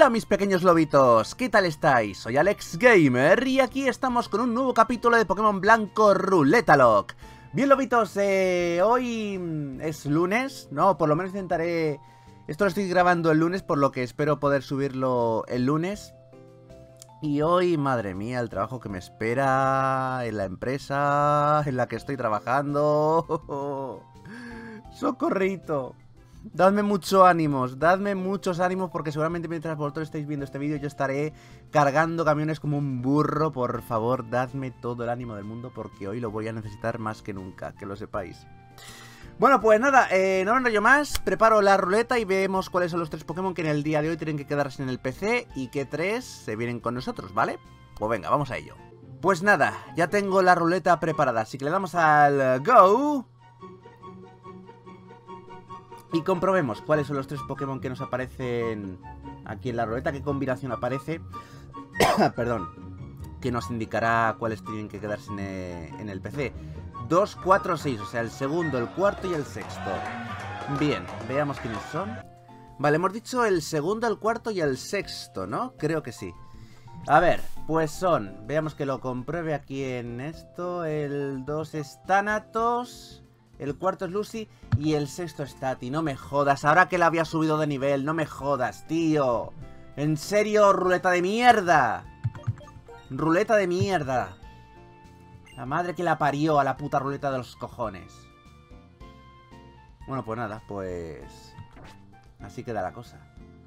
Hola mis pequeños lobitos, ¿qué tal estáis? Soy Alex Gamer y aquí estamos con un nuevo capítulo de Pokémon Blanco Ruleta Lock. Bien lobitos, hoy es lunes, no, por lo menos intentaré... Esto lo estoy grabando el lunes, por lo que espero poder subirlo el lunes. Y hoy, madre mía, el trabajo que me espera en la empresa en la que estoy trabajando. ¡Socorrito! Dadme muchos ánimos porque seguramente mientras vosotros estáis viendo este vídeo yo estaré cargando camiones como un burro. Por favor, dadme todo el ánimo del mundo porque hoy lo voy a necesitar más que nunca, que lo sepáis. Bueno, pues nada, no me enrollo más, preparo la ruleta y vemos cuáles son los 3 Pokémon que en el día de hoy tienen que quedarse en el PC y qué 3 se vienen con nosotros, ¿vale? Pues venga, vamos a ello. Pues nada, ya tengo la ruleta preparada, así que le damos al Go. Y comprobemos cuáles son los 3 Pokémon que nos aparecen aquí en la ruleta, qué combinación aparece. Perdón, que nos indicará cuáles tienen que quedarse en el PC. 2, 4, 6, o sea, el segundo, el cuarto y el sexto. Bien, veamos quiénes son. Vale, hemos dicho el segundo, el cuarto y el sexto, ¿no? Creo que sí. A ver, pues son, veamos que lo compruebe aquí en esto. El 2 es Thanatos, el cuarto es Lucy y el sexto es Tati. No me jodas, ahora que la había subido de nivel, no me jodas, tío. En serio, ruleta de mierda. Ruleta de mierda. La madre que la parió a la puta ruleta de los cojones. Bueno, pues nada, pues... así queda la cosa.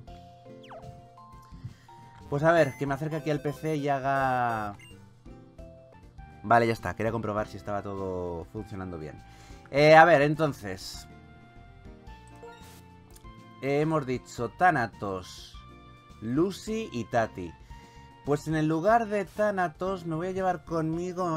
Pues a ver, que me acerque aquí al PC y haga... Vale, ya está, quería comprobar si estaba todo funcionando bien. A ver, entonces... hemos dicho Thanatos, Lucy y Tati. Pues en el lugar de Thanatos me voy a llevar conmigo...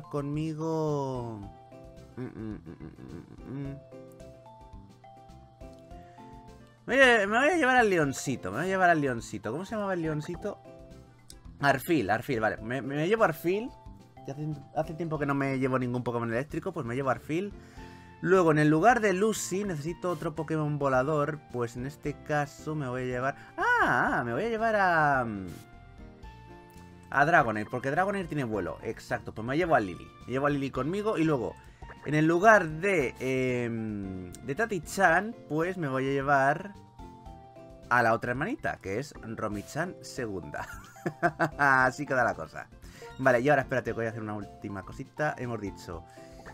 Me voy a llevar al leoncito, ¿Cómo se llamaba el leoncito? Arfil, vale. Me llevo Arfil. Hace tiempo que no me llevo ningún Pokémon eléctrico, pues me llevo Arfil. Luego, en el lugar de Lucy, necesito otro Pokémon volador. Pues en este caso me voy a llevar... me voy a llevar a Dragonair, porque Dragonair tiene vuelo. Exacto, pues me llevo a Lily. Me llevo a Lily conmigo y luego... en el lugar de Tati-chan, pues me voy a llevar a la otra hermanita, que es Romi-chan segunda. Así queda la cosa. Vale, y ahora espérate que voy a hacer una última cosita. Hemos dicho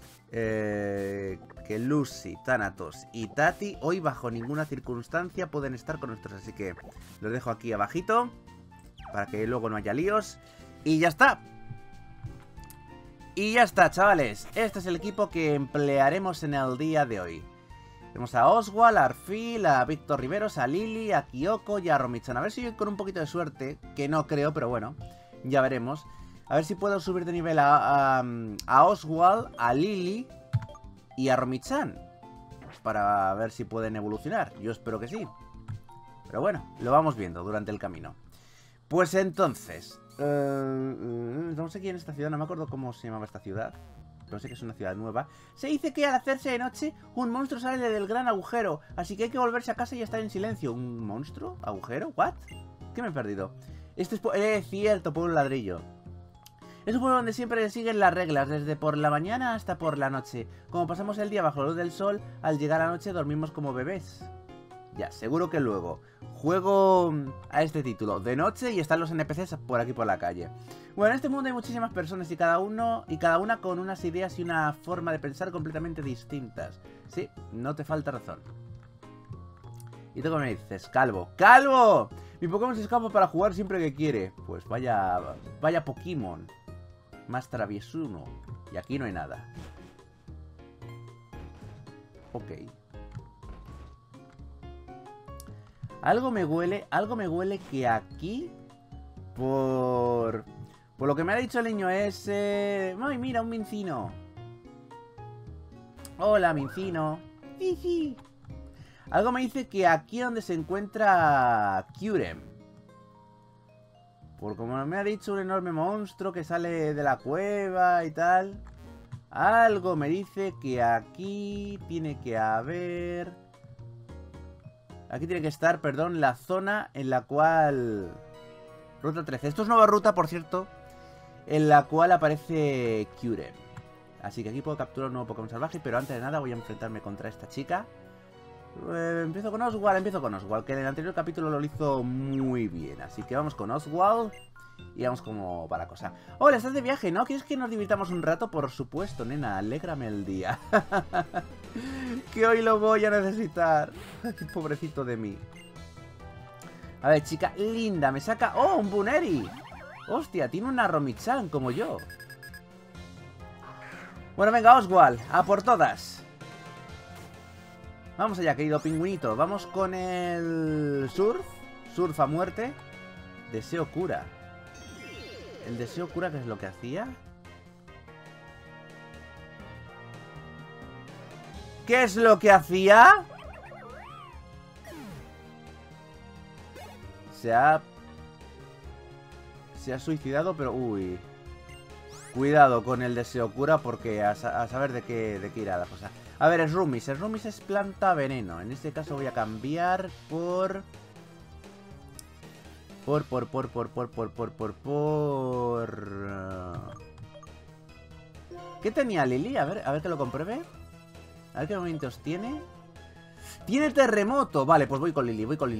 que Lucy, Thanatos y Tati hoy bajo ninguna circunstancia pueden estar con nosotros. Así que los dejo aquí abajito para que luego no haya líos. Y ya está. Y ya está, chavales. Este es el equipo que emplearemos en el día de hoy. Tenemos a Oswald, a Arfil, a Víctor Riveros, a Lily, a Kyoko y a Romi-chan. A ver si con un poquito de suerte, que no creo, pero bueno, ya veremos. A ver si puedo subir de nivel a Oswald, a Lily y a Romi-chan. Para ver si pueden evolucionar. Yo espero que sí. Pero bueno, lo vamos viendo durante el camino. Pues entonces... estamos aquí en esta ciudad, no me acuerdo cómo se llamaba esta ciudad. Pero sé que es una ciudad nueva. Se dice que al hacerse de noche, un monstruo sale del gran agujero. Así que hay que volverse a casa y estar en silencio. ¿Un monstruo? ¿Agujero? ¿What? ¿Qué me he perdido? Este es cierto, pueblo ladrillo. Es un pueblo donde siempre siguen las reglas, desde por la mañana hasta por la noche. Como pasamos el día bajo la luz del sol, al llegar a la noche dormimos como bebés. Ya, seguro que luego juego a este título de noche y están los NPCs por aquí por la calle. Bueno, en este mundo hay muchísimas personas y cada una con unas ideas y una forma de pensar completamente distintas. Sí, no te falta razón. ¿Y tú qué me dices? Calvo. ¡Calvo! Mi Pokémon se escapa para jugar siempre que quiere. Pues vaya Pokémon más traviesuno. Y aquí no hay nada. Ok. Algo me huele que aquí, por lo que me ha dicho el niño ese... ¡Ay, mira, un mincino! Hola, mincino. Jiji. Algo me dice que aquí es donde se encuentra Kyurem. Por como me ha dicho un enorme monstruo que sale de la cueva y tal. Algo me dice que aquí tiene que haber... Aquí tiene que estar, perdón, la zona en la cual... Ruta 13. Esto es nueva ruta, por cierto, en la cual aparece Kyurem. Así que aquí puedo capturar un nuevo Pokémon salvaje, pero antes de nada voy a enfrentarme contra esta chica. Empiezo con Oswald, que en el anterior capítulo lo hizo muy bien. Así que vamos con Oswald y vamos como para la cosa. Hola, estás de viaje, ¿no? ¿Quieres que nos divirtamos un rato? Por supuesto, nena, alégrame el día. Que hoy lo voy a necesitar. Pobrecito de mí. A ver, chica linda, me saca... ¡Oh, un Buneri! Hostia, tiene una Romichan como yo. Bueno, venga, Oswald, a por todas. Vamos allá, querido pingüinito. Vamos con el surf. Surf a muerte. Deseo cura. El deseo cura, ¿qué es lo que hacía? ¿Qué es lo que hacía? Se ha suicidado, pero... Uy. Cuidado con el deseo cura porque a saber de qué irá la cosa. A ver, es Rumis. El Rumis es planta veneno. En este caso voy a cambiar por... ¿Qué tenía Lili? A ver que lo compruebe. A ver qué momentos tiene. ¡Tiene terremoto! Vale, pues voy con Lili, voy con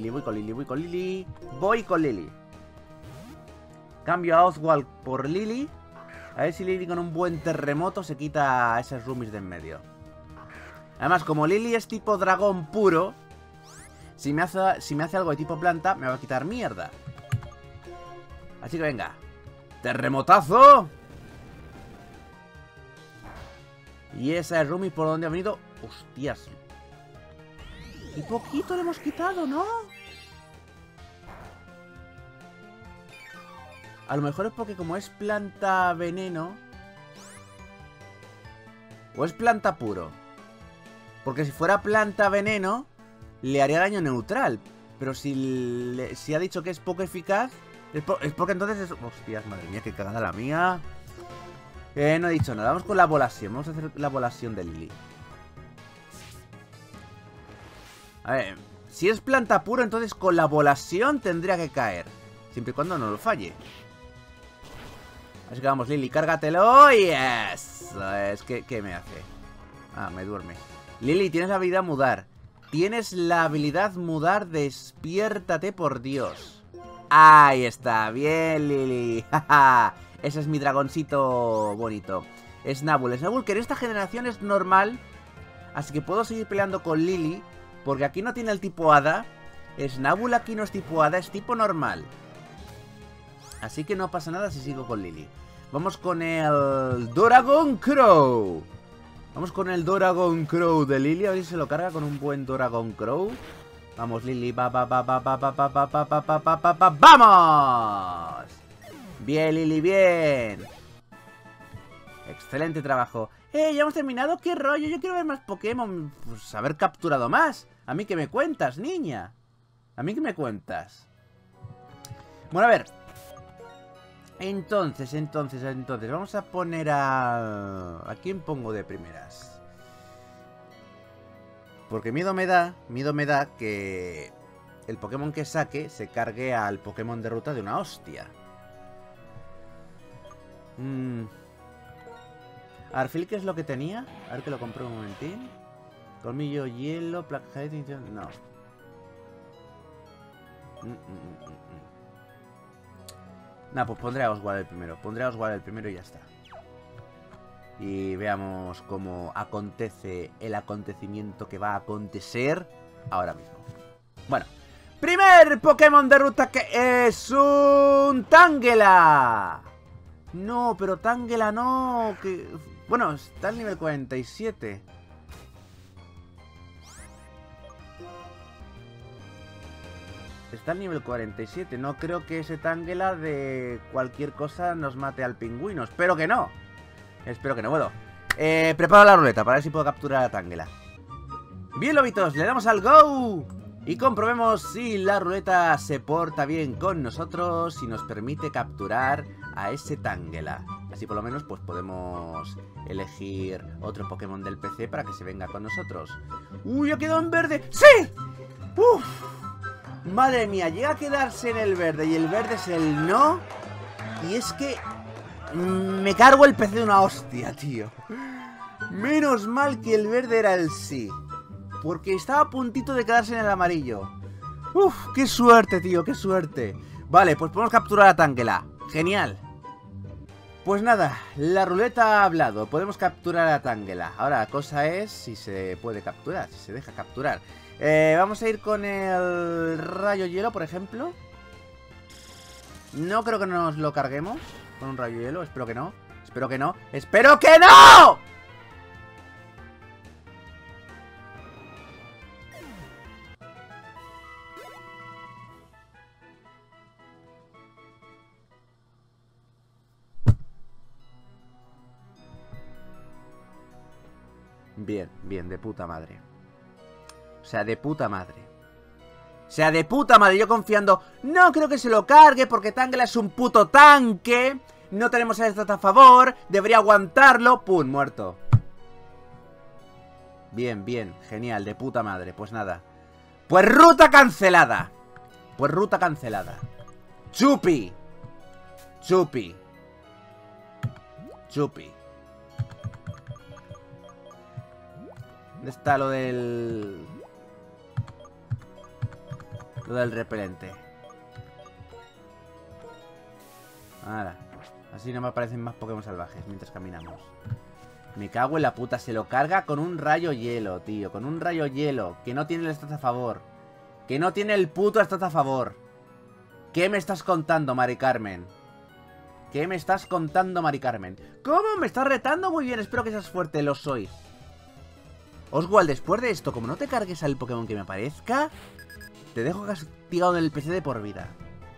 Lili. Cambio a Oswald por Lili. A ver si Lili con un buen terremoto se quita a esas Rumis de en medio. Además, como Lili es tipo dragón puro, si me hace algo de tipo planta, me va a quitar mierda. Así que venga. ¡Terremotazo! Y esa es Rumi por donde ha venido. ¡Hostias! Y poquito le hemos quitado, ¿no? A lo mejor es porque como es planta veneno... O es planta puro. Porque si fuera planta veneno, le haría daño neutral. Pero si ha dicho que es poco eficaz, es porque entonces es... Hostias, madre mía, qué cagada la mía. No he dicho nada, vamos con la volación. Vamos a hacer la volación de Lili. A ver, si es planta pura, entonces con la volación tendría que caer. Siempre y cuando no lo falle. Así que vamos, Lili, cárgatelo. ¡Yes! ¿Qué me hace? Ah, me duerme. Lili, tienes la habilidad mudar. Tienes la habilidad mudar. Despiértate, por Dios. Ahí está, bien, Lili. Ese es mi dragoncito bonito. Snubbull, que en esta generación es normal. Así que puedo seguir peleando con Lili, porque aquí no tiene el tipo hada. Snubbull aquí no es tipo hada, es tipo normal. Así que no pasa nada si sigo con Lili. Vamos con el Dragon Crow. Vamos con el Dragon Crow de Lili. A ver si se lo carga con un buen Dragon Crow. Vamos, Lili. ¡Vamos! Bien, Lili, bien. Excelente trabajo. ¿Ya hemos terminado? ¿Qué rollo? Yo quiero ver más Pokémon. Pues haber capturado más. ¿A mí qué me cuentas, niña? ¿A mí qué me cuentas? Bueno, a ver. Entonces, vamos a poner a quién pongo de primeras. Porque miedo me da que el Pokémon que saque se cargue al Pokémon de ruta de una hostia. Arfil, ¿qué es lo que tenía? A ver que lo compro un momentín. Colmillo, hielo, placa de... No. Nah, pues pondré a Oswald el primero. Y ya está. Y veamos cómo acontece el acontecimiento que va a acontecer ahora mismo. Bueno, primer Pokémon de ruta que es un Tangela. No, pero Tangela no. Que... Bueno, está al nivel 47. Está al nivel 47. No creo que ese Tangela de cualquier cosa nos mate al pingüino. Espero que no. Bueno, preparo la ruleta para ver si puedo capturar a Tangela. Bien, lobitos, le damos al go. Y comprobemos si la ruleta se porta bien con nosotros y nos permite capturar a ese Tangela. Así por lo menos pues podemos elegir otro Pokémon del PC para que se venga con nosotros. ¡Uy, ha quedado en verde! ¡Sí! ¡Uf! Madre mía, llega a quedarse en el verde y el verde es el no. Y es que me cargo el PC de una hostia, tío. Menos mal que el verde era el sí, porque estaba a puntito de quedarse en el amarillo. Uf, qué suerte, tío, qué suerte. Vale, pues podemos capturar a Tangela. Genial. Pues nada, la ruleta ha hablado. Podemos capturar a Tangela. Ahora la cosa es si se puede capturar, si se deja capturar. Vamos a ir con el rayo hielo, por ejemplo. No creo que nos lo carguemos con un rayo hielo, espero que no. Espero que no. ¡Espero que no! Bien, bien, de puta madre. O sea, de puta madre. O sea, de puta madre, yo confiando. No creo que se lo cargue porque Tangela es un puto tanque. No tenemos el stat a favor. Debería aguantarlo. Pum, muerto. Bien, bien, genial, de puta madre. Pues nada. Pues ruta cancelada. Pues ruta cancelada. Chupi. Chupi. Chupi. ¿Dónde está lo del... lo del repelente? Ahora, así no me aparecen más Pokémon salvajes mientras caminamos. Me cago en la puta, se lo carga con un rayo hielo, tío. Con un rayo hielo, que no tiene el stat a favor. Que no tiene el puto stat a favor. ¿Qué me estás contando, Mari Carmen? ¿Qué me estás contando, Mari Carmen? ¿Cómo? ¿Me estás retando? Muy bien, espero que seas fuerte, lo soy. Oswald, después de esto, como no te cargues al Pokémon que me aparezca, te dejo castigado en el PC de por vida.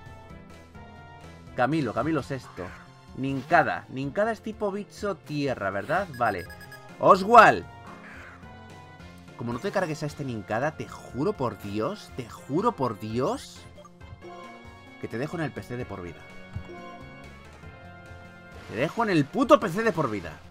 Camilo sexto. Nincada. Nincada es tipo bicho tierra, ¿verdad? Vale. Oswald, como no te cargues a este Nincada, te juro por Dios, que te dejo en el PC de por vida. Te dejo en el puto PC de por vida.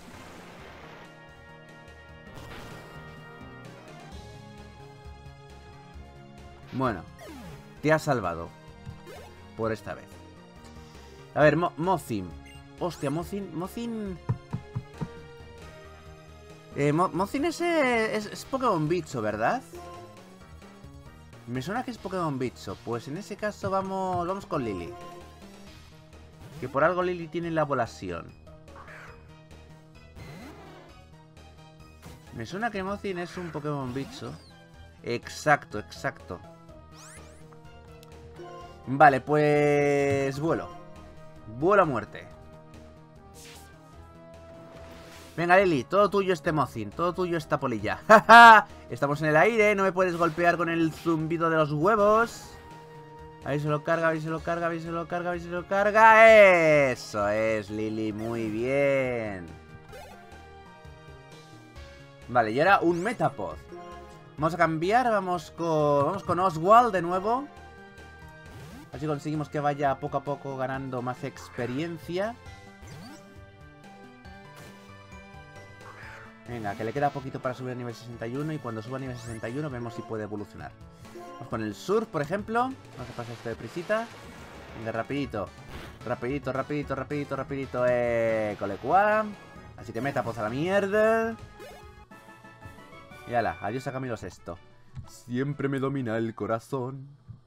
Bueno, te has salvado. Por esta vez. A ver, Mozin. Hostia, Mozin... Mozin es Pokémon bicho, ¿verdad? Me suena que es Pokémon bicho. Pues en ese caso vamos con Lily. Que por algo Lily tiene la volación. Me suena que Mozin es un Pokémon bicho. Exacto, exacto. Vale, pues... vuelo. Vuelo a muerte. Venga, Lily, todo tuyo este Mozin. Todo tuyo esta polilla. ¡Ja! Estamos en el aire, no me puedes golpear con el zumbido de los huevos. Ahí se lo carga, ahí se lo carga, ahí se lo carga, ahí se lo carga. Eso es, Lily, muy bien. Vale, y ahora un Metapod. Vamos a cambiar, vamos con Oswald de nuevo. Así conseguimos que vaya poco a poco ganando más experiencia. Venga, que le queda poquito para subir a nivel 61. Y cuando suba a nivel 61 vemos si puede evolucionar. Vamos con el Surf, por ejemplo. Vamos a pasar esto de prisita. Venga, rapidito. Rapidito, rapidito, rapidito, rapidito. Colecua. Así que Metapod a la mierda. Y ala, adiós a Camilo VI. Siempre me domina el corazón.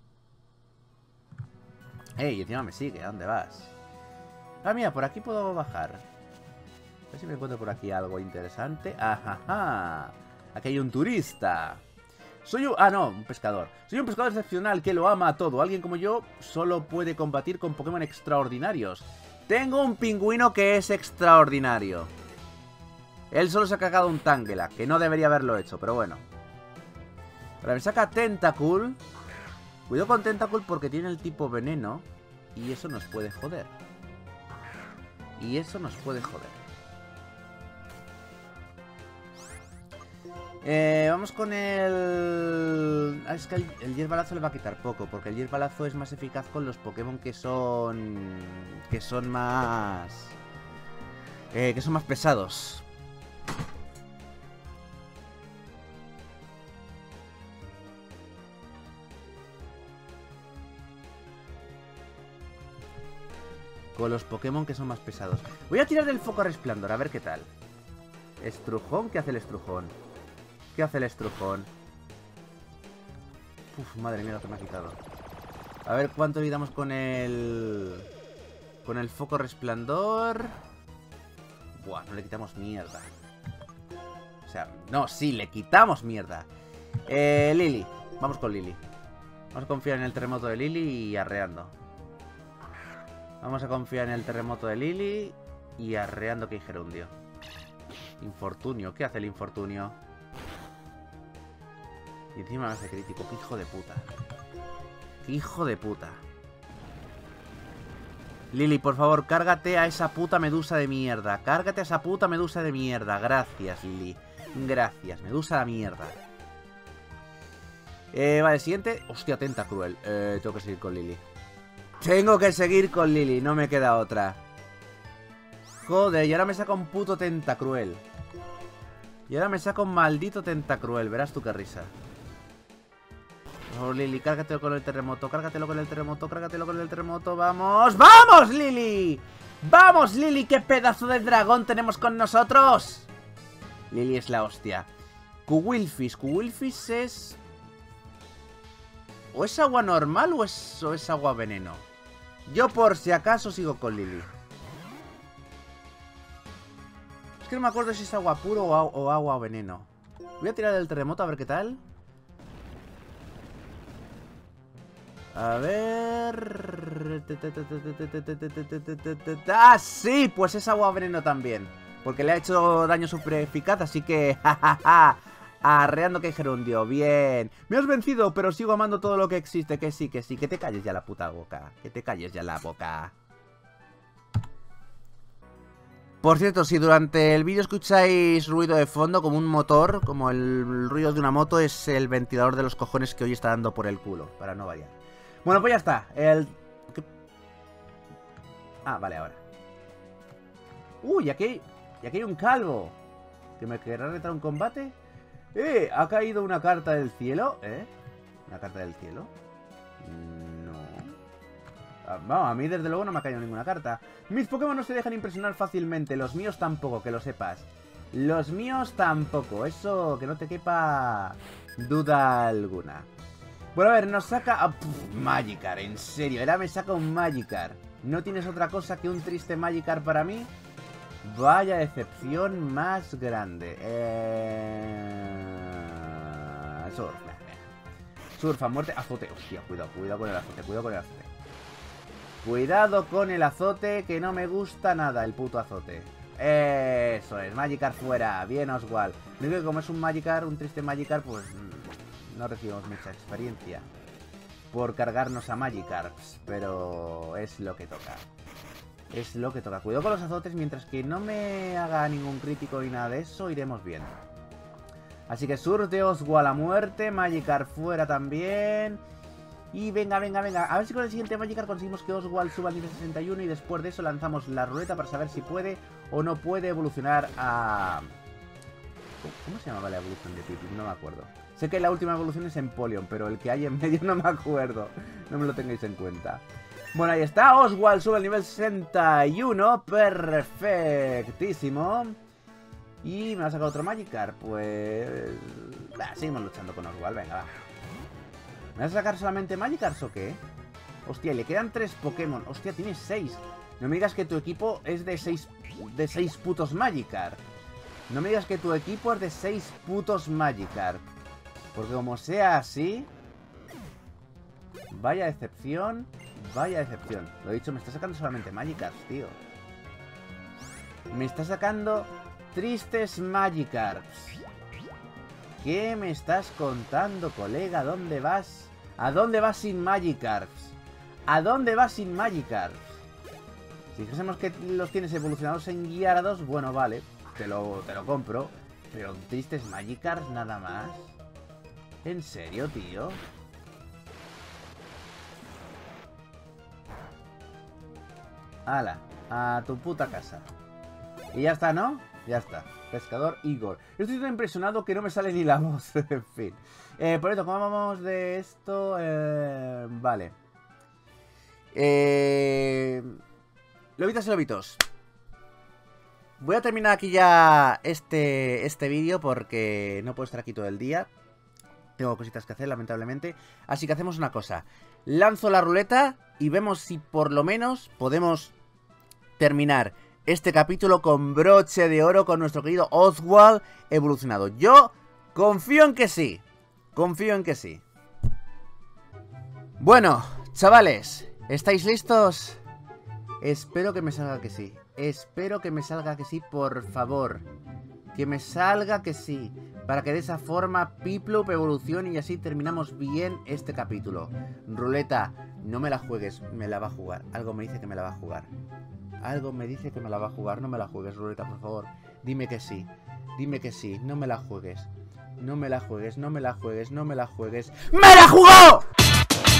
Ey, encima me sigue, ¿a dónde vas? Ah, mira, por aquí puedo bajar. A ver si me encuentro por aquí algo interesante. ¡Ajaja! Aquí hay un turista. Soy un... ah, no, un pescador. Soy un pescador excepcional que lo ama a todo. Alguien como yo solo puede combatir con Pokémon extraordinarios. Tengo un pingüino que es extraordinario. Él solo se ha cagado un Tangela, que no debería haberlo hecho, pero bueno. Ahora me saca Tentacool. Cuidado con Tentacool porque tiene el tipo veneno. Y eso nos puede joder. Y eso nos puede joder. Vamos con el... ah, es que el hierbalazo le va a quitar poco. Porque el hierbalazo es más eficaz con los Pokémon que son... que son más pesados. con los Pokémon que son más pesados. Voy a tirar del foco resplandor, a ver qué tal. Estrujón, ¿qué hace el estrujón? ¿Qué hace el estrujón? Uf, madre mía lo que me ha quitado. A ver cuánto le damos con el... Con el foco resplandor. Buah, no le quitamos mierda. O sea, no, sí, le quitamos mierda. Lily, vamos con Lily. Vamos a confiar en el terremoto de Lily y arreando. Vamos a confiar en el terremoto de Lily y arreando que hay gerundio. Infortunio, ¿qué hace el infortunio? Y encima me hace crítico, qué hijo de puta. Qué hijo de puta. Lily, por favor, cárgate a esa puta medusa de mierda. Cárgate a esa puta medusa de mierda. Gracias, Lily. Gracias, medusa de mierda. Vale, siguiente. Hostia, Tentacruel. Tengo que seguir con Lily. Tengo que seguir con Lily, no me queda otra. Joder, y ahora me saca un puto Tentacruel. Y ahora me saca un maldito Tentacruel. Verás tú qué risa. Oh, Lily, cárgatelo con el terremoto. Cárgatelo con el terremoto. Cárgatelo con el terremoto. ¡Vamos! ¡Vamos, Lily! ¡Vamos, Lily! ¡Qué pedazo de dragón tenemos con nosotros! Lily es la hostia. Kuwilfish. Kuwilfish es... ¿O es agua normal o es agua veneno? Yo por si acaso sigo con Lily. Es que no me acuerdo si es agua puro o agua veneno. Voy a tirar el terremoto a ver qué tal. A ver... ¡Ah, sí! Pues es agua veneno también. Porque le ha hecho daño súper eficaz, así que... ¡Ja! Arreando que hay gerundio, bien. Me has vencido, pero sigo amando todo lo que existe. Que sí, que sí, que te calles ya la puta boca. Que te calles ya la boca. Por cierto, si durante el vídeo escucháis ruido de fondo como un motor, como el ruido de una moto, es el ventilador de los cojones que hoy está dando por el culo, para no variar. Bueno, pues ya está. Ah, vale, ahora. Uy, aquí hay un calvo. ¿Que me querrá retar un combate? Ha caído una carta del cielo. ¿Una carta del cielo? No. Vamos, a mí desde luego no me ha caído ninguna carta. Mis Pokémon no se dejan impresionar fácilmente. Los míos tampoco, que lo sepas. Los míos tampoco. Eso, que no te quepa duda alguna. Bueno, a ver, nos saca... Magikarp, en serio. Ahora me saca un Magikarp. ¿No tienes otra cosa que un triste Magikarp para mí? Vaya decepción más grande. Surf. Surfa, muerte, azote. Hostia, cuidado con el azote, cuidado con el azote. Cuidado con el azote, que no me gusta nada el puto azote. Eso es, Magikarp fuera. Bien, Oswald. Lo único que como es un Magikarp, un triste Magikarp, pues no recibimos mucha experiencia por cargarnos a Magikarps, pero es lo que toca. Es lo que toca. Cuidado con los azotes, mientras que no me haga ningún crítico ni nada de eso, iremos bien. Así que Surf de Oswald a muerte, Magikarp fuera también. Y venga. A ver si con el siguiente Magikarp conseguimos que Oswald suba al nivel 61 y después de eso lanzamos la ruleta para saber si puede o no puede evolucionar a... ¿Cómo se llamaba la evolución de Pipi? No me acuerdo. Sé que la última evolución es Empoleon, pero el que hay en medio no me acuerdo. No me lo tengáis en cuenta. Bueno, ahí está, Oswald sube al nivel 61, perfectísimo. Y me va a sacar otro Magikarp, pues... seguimos luchando con Oswald, venga, va. ¿Me vas a sacar solamente Magikarps o qué? Hostia, le quedan 3 Pokémon, hostia, tienes 6. No me digas que tu equipo es de 6 putos Magikarp. No me digas que tu equipo es de 6 putos Magikarp. Porque como sea así... Vaya decepción... Vaya decepción. Lo he dicho, me está sacando solamente Magikarps, tío. Me está sacando tristes Magikarps. ¿Qué me estás contando, colega? ¿Dónde vas? ¿A dónde vas sin Magikarps? ¿A dónde vas sin Magikarps? Si dijésemos que los tienes evolucionados en Gyarados, bueno, vale. Te lo compro. Pero tristes Magikarps nada más. ¿En serio, tío? Hala, a tu puta casa. Y ya está, ¿no? Ya está. Pescador Igor. Yo estoy tan impresionado que no me sale ni la voz. En fin. Por eso, ¿cómo vamos de esto? Vale. Lobitas y lobitos. Voy a terminar aquí ya este vídeo porque no puedo estar aquí todo el día. Tengo cositas que hacer, lamentablemente. Así que hacemos una cosa. Lanzo la ruleta y vemos si por lo menos podemos terminar este capítulo con broche de oro con nuestro querido Oswald evolucionado. Yo confío en que sí. Confío en que sí. Bueno, chavales, ¿estáis listos? Espero que me salga que sí. Espero que me salga que sí, por favor. Que me salga que sí. Para que de esa forma Piplup evolucione y así terminamos bien este capítulo. Ruleta, no me la juegues, me la va a jugar. Algo me dice que me la va a jugar. Algo me dice que me la va a jugar. No me la juegues, Ruleta, por favor. Dime que sí. Dime que sí. No me la juegues. No me la juegues, no me la juegues, no me la juegues. ¡Me la jugó!